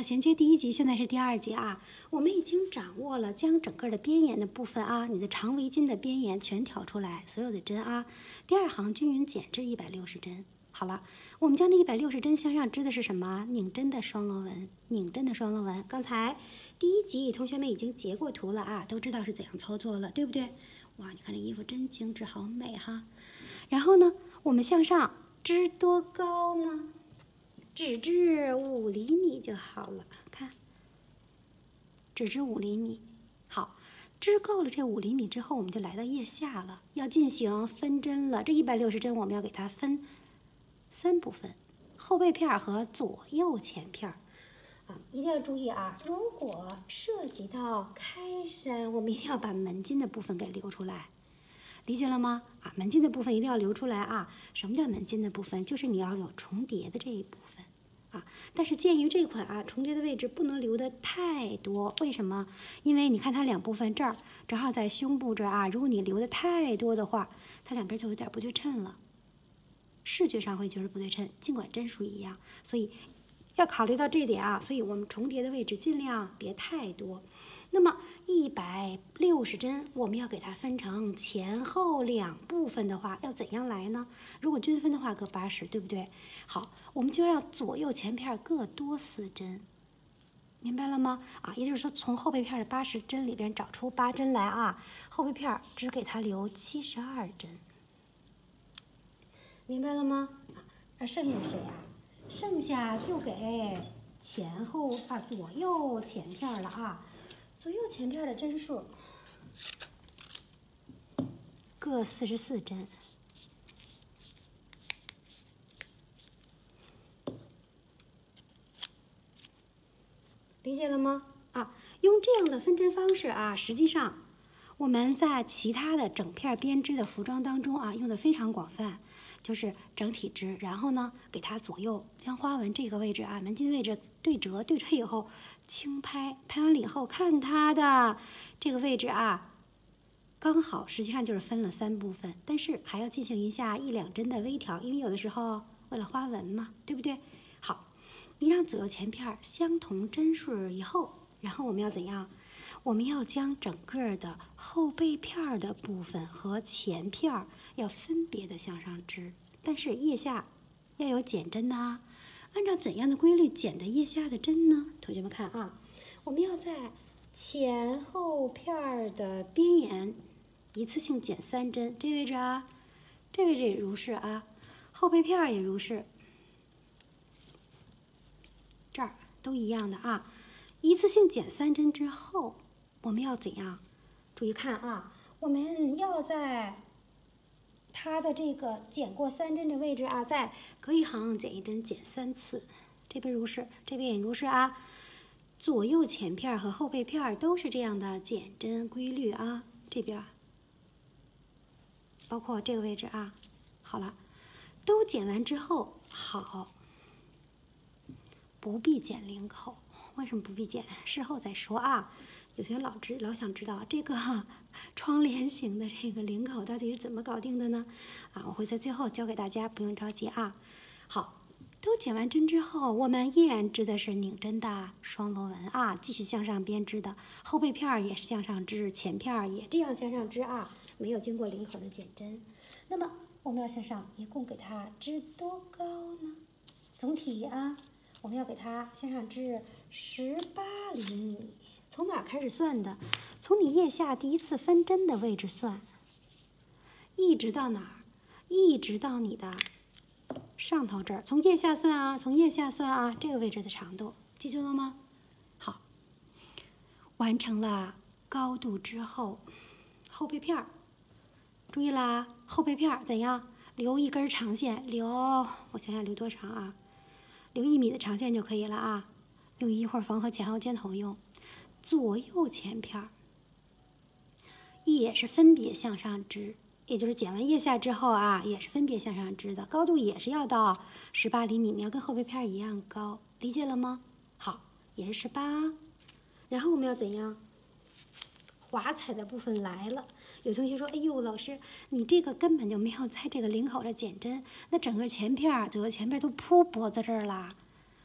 衔接第一级，现在是第二级啊。我们已经掌握了将整个的边沿的部分啊，你的长围巾的边沿全挑出来，所有的针啊。第二行均匀减至160针。好了，我们将这160针向上织的是什么？拧针的双螺纹，拧针的双螺纹。刚才第一集同学们已经截过图了啊，都知道是怎样操作了，对不对？哇，你看这衣服真精致，好美哈。然后呢，我们向上织多高呢？只织5厘米就好了，看，只织5厘米。好，织够了这5厘米之后，我们就来到腋下了，要进行分针了。这160针我们要给它分3部分，后背片和左右前片啊，一定要注意啊！如果涉及到开衫，我们一定要把门襟的部分给留出来。理解了吗？啊，门襟的部分一定要留出来啊！什么叫门襟的部分？就是你要有重叠的这一部分啊。但是鉴于这款啊，重叠的位置不能留的太多，为什么？因为你看它两部分这儿正好在胸部这儿啊，如果你留的太多的话，它两边就有点不对称了，视觉上会觉得不对称，尽管针数一样，所以要考虑到这点啊。所以我们重叠的位置尽量别太多。那么160针，我们要给它分成前后2部分的话，要怎样来呢？如果均分的话，各80，对不对？好，我们就让左右前片各多4针，明白了吗？啊，也就是说，从后背片的80针里边找出8针来啊，后背片只给它留72针，明白了吗？啊，剩下谁啊？剩下就给前后啊左右前片了啊。左右前片的针数各44针，理解了吗？啊，用这样的分针方式啊，实际上我们在其他的整片编织的服装当中啊，用的非常广泛，就是整体织，然后呢，给它左右将花纹这个位置啊，门襟位置对折，对折以后轻拍，拍完了以后看它的这个位置啊，刚好实际上就是分了3部分，但是还要进行一下1、2针的微调，因为有的时候为了花纹嘛，对不对？好，你让左右前片相同针数以后，然后我们要怎样？我们要将整个的后背片的部分和前片要分别的向上织，但是腋下要有减针的啊。按照怎样的规律减的腋下的针呢？同学们看啊，我们要在前后片的边沿一次性减3针，这位置啊，这位置也如是啊，后背片也如是，这儿都一样的啊。一次性减3针之后，我们要怎样？注意看啊，我们要在它的这个减过3针的位置啊，在隔一行减1针，减3次。这边如是，这边也如是啊。左右前片和后背片都是这样的减针规律啊。这边，包括这个位置啊。好了，都减完之后，好，不必剪领口。为什么不必剪？事后再说啊。有同学老想知道这个窗帘型的这个领口到底是怎么搞定的呢？啊，我会在最后教给大家，不用着急啊。好，都剪完针之后，我们依然织的是拧针的双螺纹啊，继续向上编织的，后背片也是向上织，前片也这样向上织啊，没有经过领口的减针。那么我们要向上一共给它织多高呢？总体啊，我们要给它向上织18厘米。从哪开始算的？从你腋下第一次分针的位置算，一直到哪儿？一直到你的上头这儿。从腋下算啊，从腋下算啊，这个位置的长度，记住了吗？好，完成了高度之后，后背片儿，注意啦，后背片儿怎样？留一根长线，我想想留多长啊？留1米的长线就可以了啊，用一会儿缝合前后肩头用。左右前片也是分别向上织，也就是剪完腋下之后啊，也是分别向上织的，高度也是要到18厘米，你要跟后背片一样高，理解了吗？好，也是18，然后我们要怎样？华彩的部分来了。有同学说：“哎呦，老师，你这个根本就没有在这个领口这减针，那整个前片左右前片都铺脖子这儿啦。”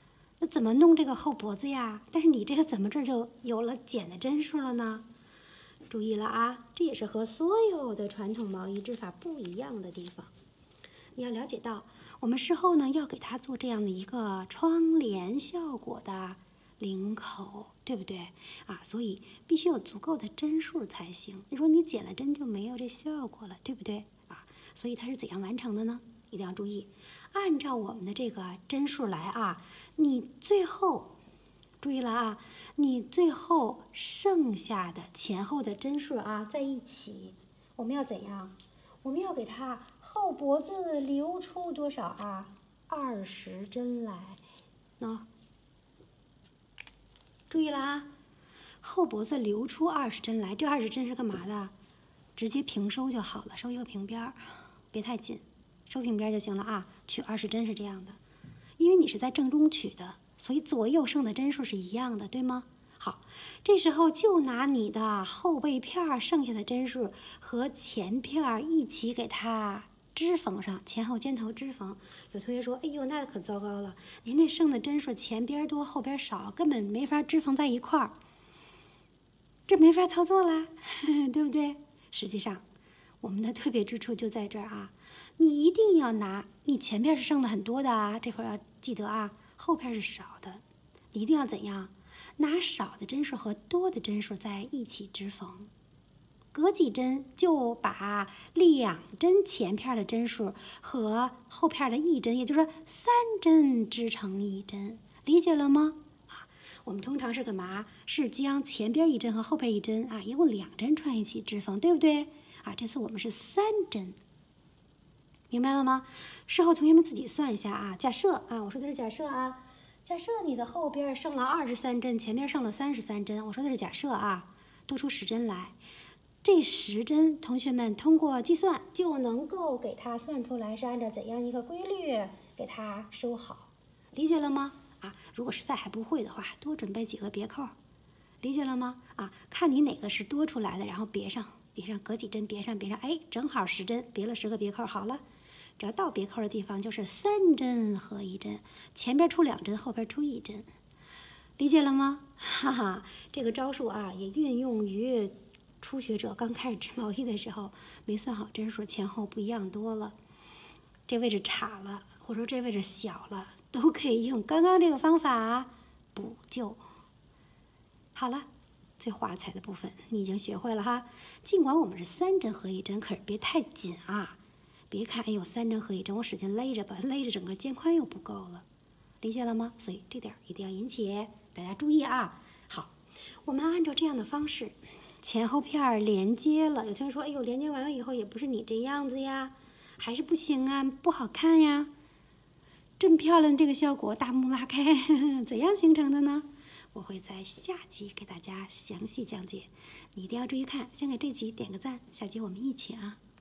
那怎么弄这个后脖子呀？但是你这个怎么这就有了减的针数了呢？注意了啊，这也是和所有的传统毛衣织法不一样的地方。你要了解到，我们事后呢要给它做这样的一个窗帘效果的领口，对不对啊？所以必须有足够的针数才行。你说你减了针就没有这效果了，对不对啊？所以它是怎样完成的呢？一定要注意，按照我们的这个针数来啊，你最后注意了啊，你最后剩下的前后的针数啊在一起，我们要怎样？我们要给它后脖子留出多少啊？20针来，注意了啊，后脖子留出20针来，这20针是干嘛的？直接平收就好了，收一个平边儿，别太紧，收平边就行了啊。取20针是这样的，因为你是在正中取的，所以左右剩的针数是一样的，对吗？好，这时候就拿你的后背片剩下的针数和前片一起给它织缝上，前后肩头织缝。有同学说：“哎呦，那可糟糕了，您这剩的针数前边多后边少，根本没法织缝在一块儿，这没法操作啦，对不对？”实际上，我们的特别之处就在这儿啊，你一定要拿你前边是剩的很多的啊，这会儿要记得啊，后边是少的，你一定要怎样？拿少的针数和多的针数在一起织缝，隔几针就把2针前片的针数和后片的1针，也就是说3针织成1针，理解了吗？啊，我们通常是干嘛？是将前边1针和后边1针啊，一共2针串一起织缝，对不对？啊，这次我们是3针，明白了吗？事后同学们自己算一下啊。假设啊，我说的是假设啊。假设你的后边剩了23针，前面剩了33针，我说的是假设啊，多出10针来，这10针同学们通过计算就能够给它算出来是按照怎样一个规律给它收好，理解了吗？啊，如果实在还不会的话，多准备几个别扣，理解了吗？啊，看你哪个是多出来的，然后别上，隔几针别上，哎，正好10针，别了10个别扣，好了。只要到别扣的地方，就是3针合1针，前边出2针，后边出1针，理解了吗？哈哈，这个招数啊，也运用于初学者刚开始织毛衣的时候，没算好针数，前后不一样多了，这位置岔了，或者说这位置小了，都可以用刚刚这个方法补救。好了，最华彩的部分你已经学会了哈。尽管我们是3针合1针，可是别太紧啊。别看，哎呦，3针合1针，我使劲勒着吧，勒着整个肩宽又不够了，理解了吗？所以这点一定要引起大家注意啊。好，我们按照这样的方式，前后片连接了。有同学说，哎呦，连接完了以后也不是你这样子呀，还是不行啊，不好看呀。这么漂亮这个效果，大幕拉开，怎样形成的呢？我会在下集给大家详细讲解，你一定要注意看。先给这集点个赞，下集我们一起啊。